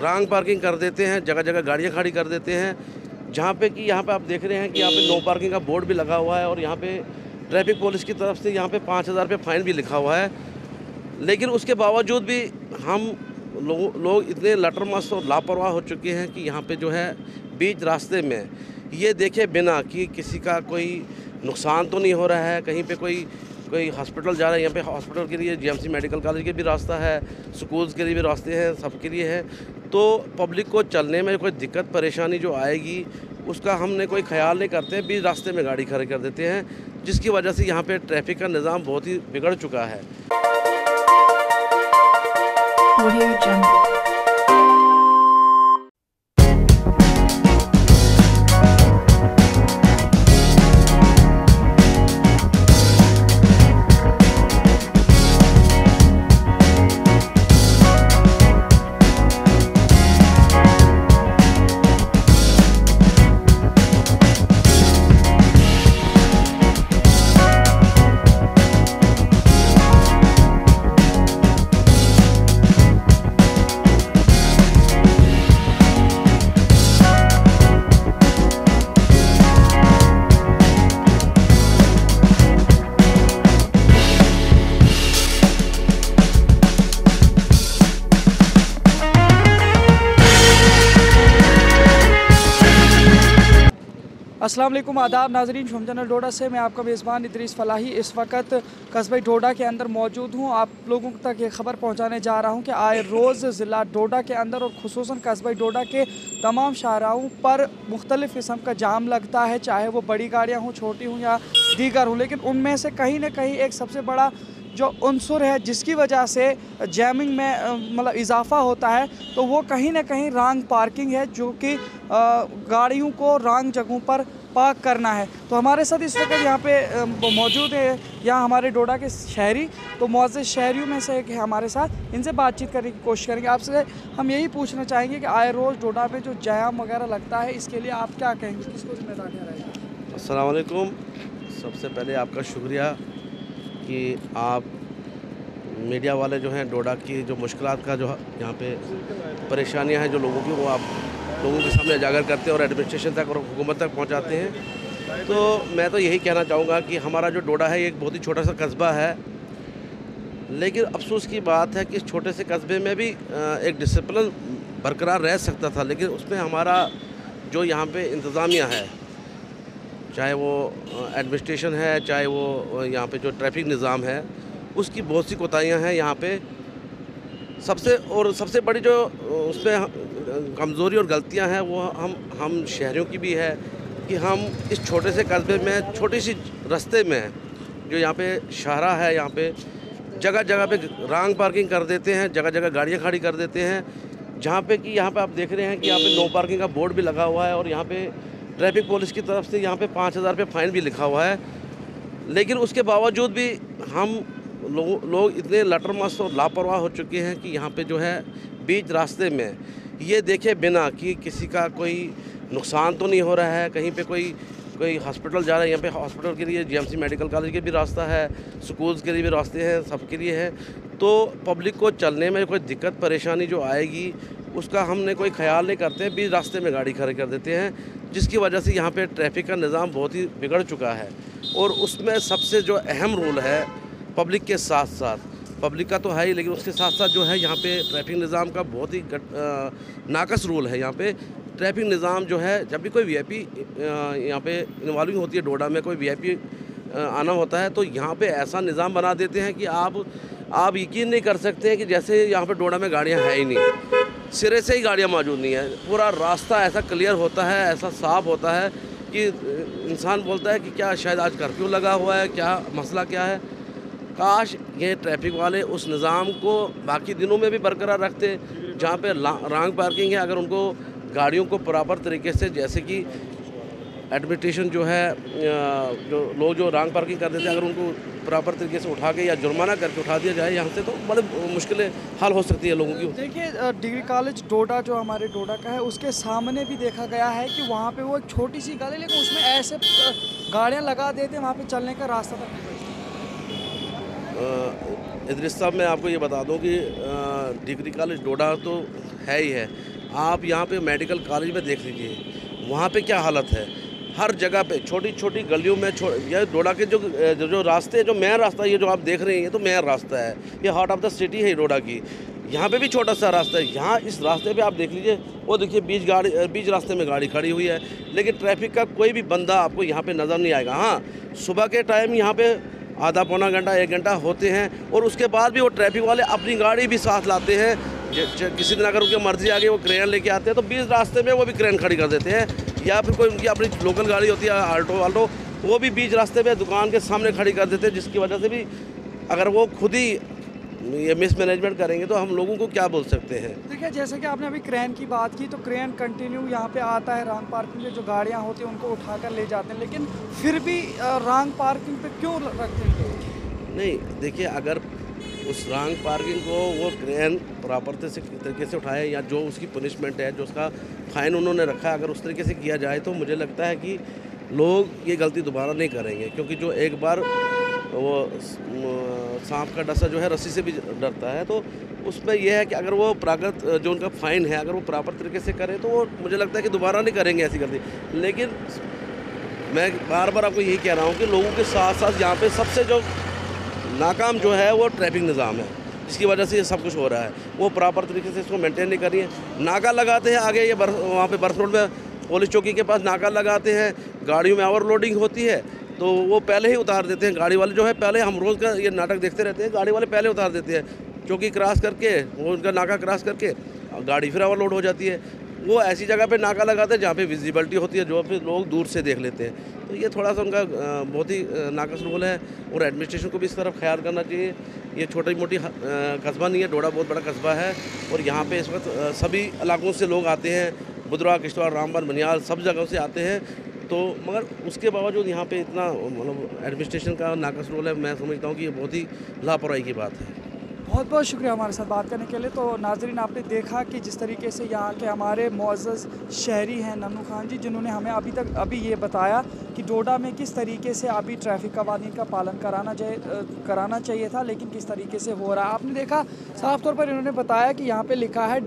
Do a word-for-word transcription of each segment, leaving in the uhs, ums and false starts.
Wrong parking कर देते हैं, जगह जगह गाड़ियाँ खड़ी कर देते हैं, जहाँ पे कि यहाँ पे आप देख रहे हैं कि यहाँ पे नो पार्किंग का बोर्ड भी लगा हुआ है और यहाँ पे ट्रैफिक पुलिस की तरफ से यहाँ पे पाँच हज़ार रुपये फ़ाइन भी लिखा हुआ है। लेकिन उसके बावजूद भी हम लोग लोग इतने लटरमस्त और लापरवाह हो चुके हैं कि यहाँ पे जो है बीच रास्ते में ये देखे बिना कि किसी का कोई नुकसान तो नहीं हो रहा है, कहीं पे कोई कोई हॉस्पिटल जा रहा है, यहाँ पे हॉस्पिटल के लिए जीएमसी मेडिकल कॉलेज के भी रास्ता है, स्कूल्स के लिए भी रास्ते हैं, सबके लिए है। तो पब्लिक को चलने में कोई दिक्कत परेशानी जो आएगी उसका हमने कोई ख्याल नहीं करते, बीच रास्ते में गाड़ी खड़ी कर देते हैं, जिसकी वजह से यहाँ पे ट्रैफिक का निज़ाम बहुत ही बिगड़ चुका है। Audio Jungle। अस्सलाम वालेकुम, आदाब नाजरीन। शुम चैनल डोडा से मैं आपका मेज़बान इदरीस फलाही इस वक्त कस्बे डोडा के अंदर मौजूद हूँ। आप लोगों तक ये ख़बर पहुँचाने जा रहा हूँ कि आए रोज़ ज़िला डोडा के अंदर और ख़ुसूसन कस्बे डोडा के तमाम शाहराहों पर मुख्तलिफ़ किस्म का जाम लगता है, चाहे वो बड़ी गाड़ियाँ हों, छोटी हों या दीगर हों। लेकिन उनमें से कहीं ना कहीं एक सबसे बड़ा जो उनसुर है जिसकी वजह से जैमिंग में मतलब इजाफ़ा होता है, तो वो कहीं ना कहीं रॉन्ग पार्किंग है, जो कि गाड़ियों को रॉन्ग जगहों पर पार्क करना है। तो हमारे साथ इस वक्त यहाँ पे मौजूद है यहाँ हमारे डोडा के शहरी, तो मुअज़्ज़ज़ शहरियों में से एक है हमारे साथ, इनसे बातचीत करने की कोशिश करेंगे। आपसे हम यही पूछना चाहेंगे कि आए रोज़ डोडा में जो जाम वगैरह लगता है, इसके लिए आप क्या कहेंगे, किसको जिम्मेदार रहेगा? अस्सलाम वालेकुम। सबसे पहले आपका शुक्रिया कि आप मीडिया वाले जो हैं डोडा की जो मुश्किलात का जो यहाँ पे परेशानियाँ हैं जो लोगों की, वो आप लोगों के सामने उजागर करते हैं और एडमिनिस्ट्रेशन तक और हुकूमत तक पहुँचाते हैं। तो मैं तो यही कहना चाहूँगा कि हमारा जो डोडा है एक बहुत ही छोटा सा कस्बा है, लेकिन अफसोस की बात है कि इस छोटे से कस्बे में भी एक डिसिप्लिन बरकरार रह सकता था, लेकिन उसमें हमारा जो यहाँ पे इंतज़ामिया है, चाहे वो एडमिनिस्ट्रेशन है, चाहे वो यहाँ पे जो ट्रैफिक निज़ाम है, उसकी बहुत सी कोताहियाँ हैं यहाँ पे। सबसे और सबसे बड़ी जो उसमें कमज़ोरी और गलतियाँ हैं वो हम हम शहरियों की भी है कि हम इस छोटे से कस्बे में छोटी सी रास्ते में जो यहाँ पे शाहरा है, यहाँ पे जगह जगह पे रॉन्ग पार्किंग कर देते हैं, जगह जगह गाड़ियाँ खड़ी कर देते हैं, जहाँ पे कि यहाँ पे आप देख रहे हैं कि यहाँ पे नो पार्किंग का बोर्ड भी लगा हुआ है और यहाँ पे ट्रैफिक पुलिस की तरफ से यहाँ पे पाँच हज़ार रुपये फ़ाइन भी लिखा हुआ है। लेकिन उसके बावजूद भी हम लोग लोग इतने लटरमस्त और लापरवाह हो चुके हैं कि यहाँ पे जो है बीच रास्ते में ये देखे बिना कि किसी का कोई नुकसान तो नहीं हो रहा है, कहीं पे कोई कोई हॉस्पिटल जा रहा है, यहाँ पे हॉस्पिटल के लिए जीएमसी मेडिकल कॉलेज के भी रास्ता है, स्कूल्स के लिए भी रास्ते हैं, सबके लिए है। तो पब्लिक को चलने में कोई दिक्कत परेशानी जो आएगी उसका हमने कोई ख्याल नहीं करते, बीच रास्ते में गाड़ी खड़ी कर देते हैं, जिसकी वजह से यहाँ पे ट्रैफिक का निज़ाम बहुत ही बिगड़ चुका है। और उसमें सबसे जो अहम रोल है पब्लिक के साथ साथ, पब्लिक का तो है ही, लेकिन उसके साथ साथ जो है यहाँ पे ट्रैफिक निज़ाम का बहुत ही नाकस रोल है। यहाँ पे ट्रैफिक निज़ाम जो है, जब भी कोई वीआईपी यहाँ पे इन्वॉल्विंग होती है, डोडा में कोई वीआईपी आना होता है, तो यहाँ पे ऐसा निज़ाम बना देते हैं कि आप आप यकीन नहीं कर सकते हैं कि जैसे यहाँ पे डोडा में गाड़ियाँ है ही नहीं, सिरे से ही गाड़ियाँ मौजूद नहीं है। पूरा रास्ता ऐसा क्लियर होता है, ऐसा साफ़ होता है कि इंसान बोलता है कि क्या शायद आज कर्फ्यू लगा हुआ है, क्या मसला क्या है। काश ये ट्रैफिक वाले उस निज़ाम को बाकी दिनों में भी बरकरार रखते, जहाँ पे रॉन्ग पार्किंग है, अगर उनको गाड़ियों को प्रॉपर तरीके से, जैसे कि एडमिनिस्ट्रेशन जो है जो लोग जो रॉन्ग पार्किंग कर देते हैं, अगर उनको प्रॉपर तरीके से उठा के या जुर्माना करके उठा दिया जाए यहाँ से, तो बड़े मुश्किलें हल हो सकती है लोगों की। देखिए, डिग्री कॉलेज डोडा जो हमारे डोडा का है, उसके सामने भी देखा गया है कि वहाँ पे वो एक छोटी सी गली, लेकिन उसमें ऐसे गाड़ियाँ लगा देते हैं, वहाँ पे चलने का रास्ता तक। इदरीस साहब, मैं आपको ये बता दूं कि डिग्री कॉलेज डोडा तो है ही है, आप यहाँ पे मेडिकल कॉलेज में देख लीजिए, वहाँ पे क्या हालत है। हर जगह पे छोटी छोटी गलियों में छो ये डोडा के जो जो, जो रास्ते जो मेन रास्ता ये जो आप देख रहे हैं ये तो मेन रास्ता है, ये हार्ट ऑफ द सिटी है डोडा की। यहाँ पे भी छोटा सा रास्ता है, यहाँ इस रास्ते पे आप देख लीजिए, वो देखिए बीच गाड़ी बीच रास्ते में गाड़ी खड़ी हुई है, लेकिन ट्रैफिक का कोई भी बंदा आपको यहाँ पे नज़र नहीं आएगा। हाँ, सुबह के टाइम यहाँ पे आधा पौना घंटा एक घंटा होते हैं, और उसके बाद भी वो ट्रैफिक वाले अपनी गाड़ी भी साथ लाते हैं। किसी दिन अगर उनकी मर्जी आ गई वो क्रेन लेके आते हैं तो बीच रास्ते में वो भी क्रेन खड़ी कर देते हैं, या फिर कोई उनकी अपनी लोकल गाड़ी होती है आल्टो वाल्टो, वो भी बीच रास्ते में दुकान के सामने खड़ी कर देते हैं, जिसकी वजह से भी अगर वो खुद ही ये मिसमैनेजमेंट करेंगे तो हम लोगों को क्या बोल सकते हैं। देखिए, जैसे कि आपने अभी क्रेन की बात की, तो क्रेन कंटिन्यू यहाँ पे आता है, रॉन्ग पार्किंग में जो गाड़ियाँ होती हैं उनको उठाकर ले जाते हैं, लेकिन फिर भी रॉन्ग पार्किंग पे क्यों रखते हैं? नहीं, देखिए, अगर उस रॉन्ग पार्किंग को वो क्रेन प्रॉपर से तरीके से उठाए, या जो उसकी पनिशमेंट है, जो उसका फ़ाइन उन्होंने रखा है, अगर उस तरीके से किया जाए तो मुझे लगता है कि लोग ये गलती दोबारा नहीं करेंगे। क्योंकि जो एक बार वो सांप का डसा जो है रस्सी से भी डरता है, तो उसमें यह है कि अगर वो प्रागत जो उनका फ़ाइन है अगर वो प्रॉपर तरीके से करें तो वो मुझे लगता है कि दोबारा नहीं करेंगे ऐसी गलती। लेकिन मैं बार बार आपको यही कह रहा हूँ कि लोगों के साथ साथ यहाँ पे सबसे जो नाकाम जो है वो ट्रैफिक निज़ाम है, जिसकी वजह से ये सब कुछ हो रहा है। वो प्रॉपर तरीके से इसको मेंटेन नहीं कर रही है। नाका लगाते हैं आगे, ये बर्फ वहाँ पे बर्फ रोड में पुलिस चौकी के पास नाका लगाते हैं, गाड़ियों में ओवरलोडिंग होती है तो वो पहले ही उतार देते हैं। गाड़ी वाले जो है पहले, हम रोज़ का ये नाटक देखते रहते हैं, गाड़ी वाले पहले उतार देते हैं, चौकी क्रॉस करके वो उनका नाका क्रॉस करके गाड़ी फिर ओवरलोड हो जाती है। वो ऐसी जगह पे नाका लगाते हैं जहाँ पे विजिबिलिटी होती है, जो फिर लोग दूर से देख लेते हैं। तो ये थोड़ा सा उनका बहुत ही नाकस रोल है, और एडमिनिस्ट्रेशन को भी इस तरफ ख्याल करना चाहिए। ये छोटी मोटी कस्बा नहीं है, डोडा बहुत बड़ा कस्बा है, और यहाँ पे इस वक्त सभी इलाकों से लोग आते हैं, बुधरा, किश्तवाड़, रामबन, बनियाल, सब जगहों से आते हैं। तो मगर उसके बावजूद यहाँ पे इतना मतलब एडमिनिस्ट्रेशन का नाकस रोल है, मैं समझता हूँ कि ये बहुत ही लापरवाही की बात है। बहुत बहुत शुक्रिया हमारे साथ बात करने के लिए। तो नाजरीन, आपने देखा कि जिस तरीके से यहाँ के हमारे मुअज़्ज़ज़ शहरी हैं नन्नू खान जी, जिन्होंने हमें अभी तक अभी ये बताया कि डोडा में किस तरीके से अभी ट्रैफिक कवानीन का पालन कराना चाहिए कराना चाहिए था, लेकिन किस तरीके से हो रहा है। आपने देखा साफ तौर पर इन्होंने बताया कि यहाँ पर लिखा है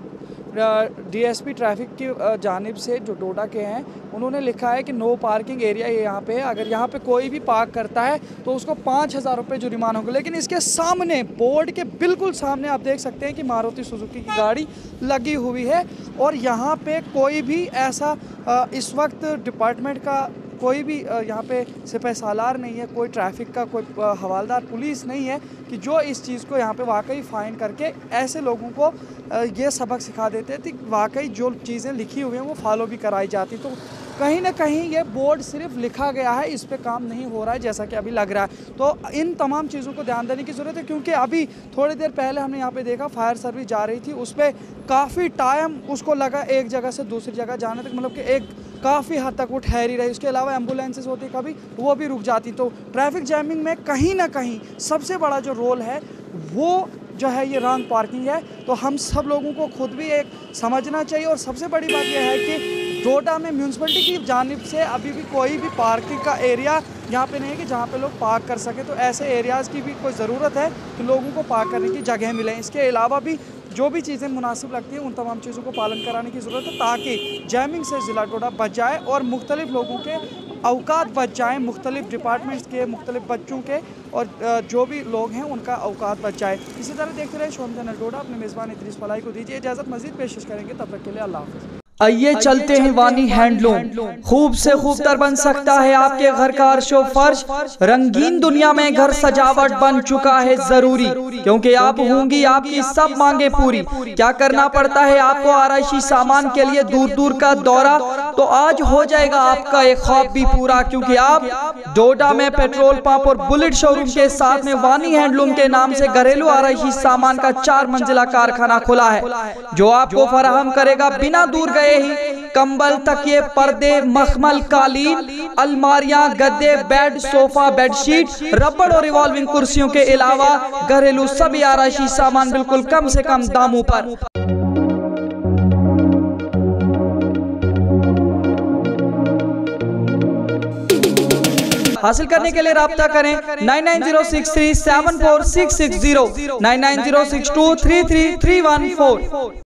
डीएसपी ट्रैफिक की जानिब से जो डोडा के हैं, उन्होंने लिखा है कि नो पार्किंग एरिया ये यहाँ पे है, अगर यहाँ पे कोई भी पार्क करता है तो उसको पाँच हज़ार रुपये जुर्माना होगा। लेकिन इसके सामने, बोर्ड के बिल्कुल सामने आप देख सकते हैं कि मारुति सुजुकी की गाड़ी लगी हुई है, और यहाँ पे कोई भी ऐसा इस वक्त डिपार्टमेंट का कोई भी यहाँ पे सिपह सालार नहीं है, कोई ट्रैफिक का कोई हवालदार पुलिस नहीं है कि जो इस चीज़ को यहाँ पे वाकई फ़ाइन करके ऐसे लोगों को ये सबक सिखा देते थे। वाकई जो चीज़ें लिखी हुई हैं वो फॉलो भी कराई जाती। तो कहीं ना कहीं ये बोर्ड सिर्फ लिखा गया है, इस पे काम नहीं हो रहा है जैसा कि अभी लग रहा है। तो इन तमाम चीज़ों को ध्यान देने की ज़रूरत है, क्योंकि अभी थोड़ी देर पहले हमने यहाँ पे देखा फायर सर्विस जा रही थी, उस पर काफ़ी टाइम उसको लगा एक जगह से दूसरी जगह जाने तक, मतलब कि एक काफ़ी हद तक वो ठहरी रही। उसके अलावा एम्बुलेंसेस होती कभी, वो भी रुक जाती। तो ट्रैफिक जैमिंग में कहीं ना कहीं सबसे बड़ा जो रोल है वो जो है ये रॉन्ग पार्किंग है। तो हम सब लोगों को खुद भी एक समझना चाहिए। और सबसे बड़ी बात यह है कि डोडा में म्यूनसिपलिटी की जानिब से अभी भी कोई भी पार्किंग का एरिया यहाँ पे नहीं है कि जहाँ पे लोग पार्क कर सकें। तो ऐसे एरियाज़ की भी कोई ज़रूरत है कि लोगों को पार्क करने की जगह मिले। इसके अलावा भी जो भी चीज़ें मुनासिब लगती हैं उन तमाम चीज़ों को पालन कराने की ज़रूरत है, ताकि जैमिंग से ज़िला डोडा बच जाए और मुख्तलिफ लोगों के औकात बच जाएँ, मुख्तलिफ डिपार्टमेंट्स के, मुख्तलिफ बच्चों के और जो भी लोग हैं उनका औकात बच जाए। इसी तरह देखते रहे शोम चैनल डोडा। अपने मेज़बान इद्रीस फलाही को दीजिए इजाज़त, मज़ीद पेशिश करेंगे, तब तक के लिए अल्लाह हाफ़िज़। आइए चलते हैं वानी हैंडलूम, खूब से खूब तर बन सकता है आपके घर का अर्शो फर्श। रंगीन दुनिया में घर सजावट बन चुका है जरूरी, क्योंकि आप होंगी आपकी सब मांगे पूरी। क्या करना पड़ता है आपको आराइशी सामान के लिए दूर दूर का दौरा, तो आज हो जाएगा आपका एक ख्वाब भी पूरा, क्योंकि आप डोडा में पेट्रोल पंप और बुलेट शोरूम के साथ में वानी हैंडलूम के नाम से घरेलू आराइशी सामान का चार मंजिला कारखाना खुला है, जो आपको फराहम करेगा बिना दूर गए ही कंबल, तकिए, पर्दे, मखमल, कालीन, अलमारियां, गद्दे, बेड, सोफा, बेडशीट, रबड़ और रिवॉल्विंग कुर्सियों के अलावा घरेलू सभी आराइशी सामान बिल्कुल कम से कम दामों पर। हासिल करने के लिए राब्ता करें nine nine zero six three seven four six six zero, nine nine zero six two three three three one four.